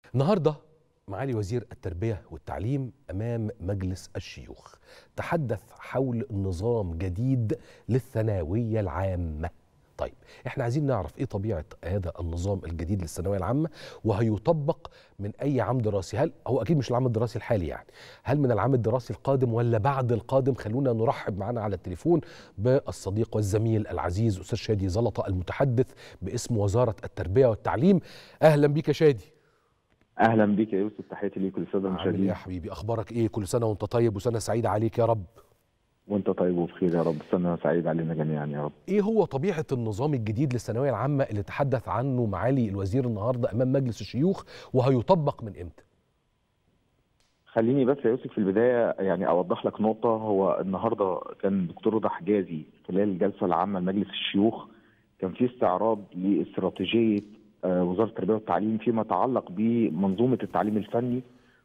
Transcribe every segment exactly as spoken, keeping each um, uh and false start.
النهارده معالي وزير التربية والتعليم أمام مجلس الشيوخ تحدث حول نظام جديد للثانوية العامة. طيب احنا عايزين نعرف ايه طبيعة هذا النظام الجديد للثانوية العامة، وهيطبق من أي عام دراسي؟ هل هو أكيد مش العام الدراسي الحالي يعني، هل من العام الدراسي القادم ولا بعد القادم؟ خلونا نرحب معنا على التليفون بالصديق والزميل العزيز أستاذ شادي زلطة المتحدث باسم وزارة التربية والتعليم. أهلا بيك يا شادي. اهلا بيك يا يوسف، تحياتي ليك وللساده عامل المشاهدين. ايه يا حبيبي؟ اخبارك ايه؟ كل سنه وانت طيب وسنه سعيده عليك يا رب. وانت طيب وبخير يا رب، سنه سعيده علينا جميعا يا رب. ايه هو طبيعه النظام الجديد للثانويه العامه اللي تحدث عنه معالي الوزير النهارده امام مجلس الشيوخ، وهيطبق من امتى؟ خليني بس يا يوسف في البدايه يعني اوضح لك نقطه. هو النهارده كان الدكتور رضا حجازي خلال الجلسه العامه لمجلس الشيوخ كان في استعراض لاستراتيجيه وزاره التربيه والتعليم فيما يتعلق بمنظومه التعليم الفني،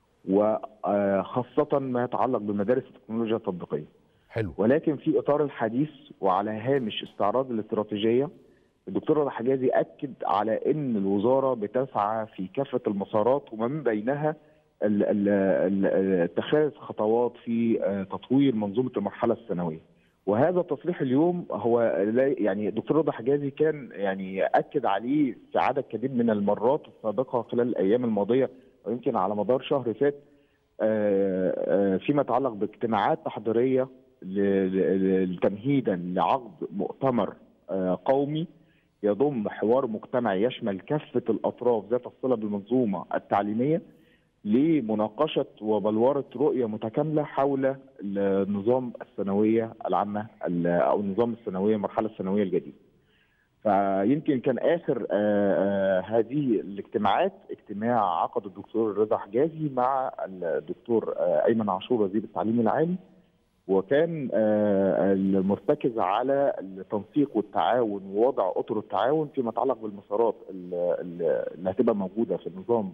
وخاصه ما يتعلق بمدارس التكنولوجيا التطبيقيه. حلو. ولكن في اطار الحديث وعلى هامش استعراض الاستراتيجيه، الدكتور رضا حجازي اكد على ان الوزاره بتسعى في كافه المسارات ومن بينها اتخاذ خطوات في تطوير منظومه المرحله الثانويه. وهذا التصريح اليوم هو يعني الدكتور رضا حجازي كان يعني اكد عليه في عدد كبير من المرات السابقه خلال الايام الماضيه، ويمكن على مدار شهر فات، فيما يتعلق باجتماعات تحضيريه تمهيدا لعقد مؤتمر قومي يضم حوار مجتمعي يشمل كافه الاطراف ذات الصله بالمنظومه التعليميه لمناقشه وبلوره رؤيه متكامله حول نظام الثانويه العامه او نظام الثانويه المرحله الثانويه الجديده. فيمكن كان اخر آآ آآ هذه الاجتماعات اجتماع عقد الدكتور رضا حجازي مع الدكتور ايمن عاشور وزير التعليم العالي، وكان المرتكز على التنسيق والتعاون ووضع اطر التعاون فيما يتعلق بالمسارات اللي هتبقى موجوده في النظام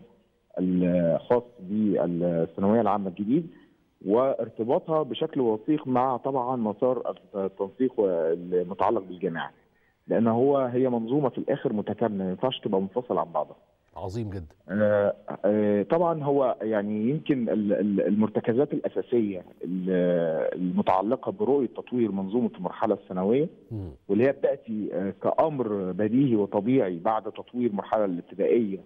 الخاص بالثانويه العامه الجديد، وارتباطها بشكل وثيق مع طبعا مسار التنسيق المتعلق بالجامعات، لان هو هي منظومه في الاخر متكامله، ما ينفعش تبقى منفصله عن بعضها. عظيم جدا. آه آه طبعا هو يعني يمكن المرتكزات الاساسيه المتعلقه برؤيه تطوير منظومه المرحله الثانويه، واللي هي بتاتي كامر بديهي وطبيعي بعد تطوير المرحله الابتدائيه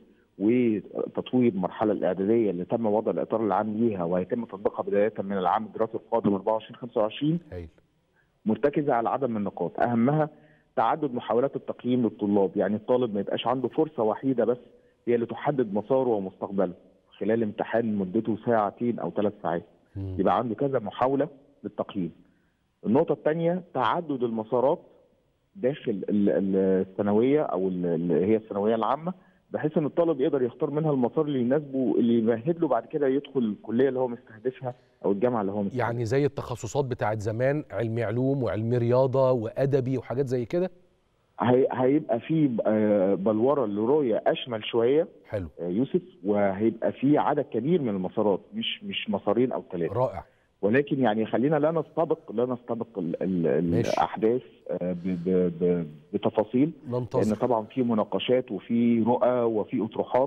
وتطوير المرحله الاعداديه اللي تم وضع الاطار العام ليها وهيتم تطبيقها بدايه من العام الدراسي القادم أربعة وعشرين خمسة وعشرين. مرتكزه على عدد من النقاط، اهمها تعدد محاولات التقييم للطلاب، يعني الطالب ما يبقاش عنده فرصه وحيده بس هي اللي تحدد مساره ومستقبله خلال امتحان مدته ساعتين او ثلاث ساعات، يبقى عنده كذا محاوله للتقييم. النقطه الثانيه تعدد المسارات داخل الثانويه او اللي هي الثانويه العامه، بحيث ان الطالب يقدر يختار منها المسار اللي يناسبه اللي يمهد له بعد كده يدخل الكليه اللي هو مستهدفها او الجامعه اللي هو مستهدفها. يعني زي التخصصات بتاعت زمان، علمي علوم وعلمي رياضه وادبي وحاجات زي كده. هي هيبقى في بلوره لرؤيه اشمل شويه. حلو يوسف، وهيبقى في عدد كبير من المسارات، مش مش مسارين او ثلاثه. رائع. ولكن يعني خلينا لا نستبق لا نستبق ال ال الاحداث بتفاصيل، ننتظر. لان طبعا في مناقشات وفي رؤى وفي اطروحات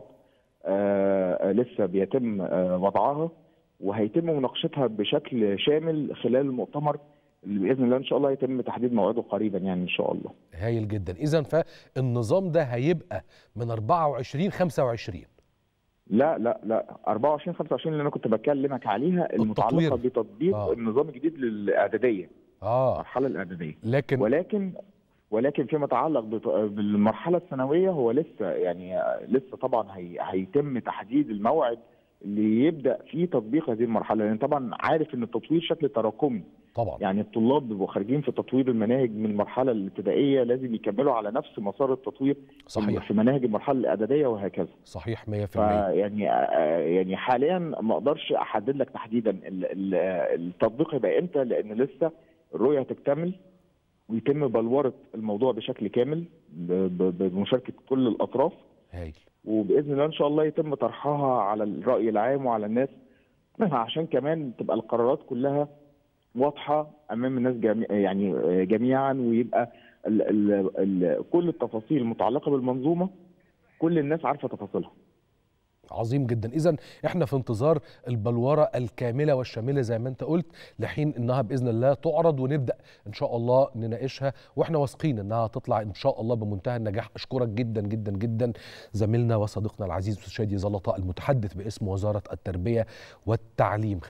آه لسه بيتم آه وضعها، وهيتم مناقشتها بشكل شامل خلال المؤتمر اللي باذن الله ان شاء الله يتم تحديد موعده قريبا يعني ان شاء الله. هايل جدا. اذا فالنظام ده هيبقى من أربعة وعشرين خمسة وعشرين. لا لا لا أربعة وعشرين خمسة وعشرين اللي انا كنت بكلمك عليها المتعلقه بتطبيق آه. النظام الجديد للاعداديه. اه المرحله الاعداديه. لكن ولكن ولكن فيما يتعلق بالمرحله الثانويه هو لسه يعني لسه طبعا هي هيتم تحديد الموعد اللي يبدا فيه تطبيق هذه المرحله، لان طبعا عارف ان التطوير شكل تراكمي. طبعا يعني الطلاب بيبقوا خارجين في تطوير المناهج من المرحله الابتدائيه لازم يكملوا على نفس مسار التطوير. صحيح. في مناهج المرحله الاعداديه وهكذا. صحيح مية في المية. يعني يعني حاليا ما اقدرش احدد لك تحديدا التطبيق هيبقى امتى، لان لسه الرؤيه هتكتمل ويتم بلوره الموضوع بشكل كامل بمشاركه كل الاطراف. هايل. وباذن الله ان شاء الله يتم طرحها على الراي العام وعلى الناس، عشان كمان تبقى القرارات كلها واضحه امام الناس جميع يعني جميعا، ويبقى ال ال ال كل التفاصيل المتعلقه بالمنظومه كل الناس عارفه تفاصيلها. عظيم جدا. إذن احنا في انتظار البلورة الكاملة والشاملة زي ما انت قلت، لحين انها بإذن الله تعرض ونبدأ ان شاء الله نناقشها، واحنا واثقين انها تطلع ان شاء الله بمنتهى النجاح. اشكرك جدا جدا جدا زميلنا وصديقنا العزيز استاذ شادي زلطة المتحدث باسم وزارة التربية والتعليم.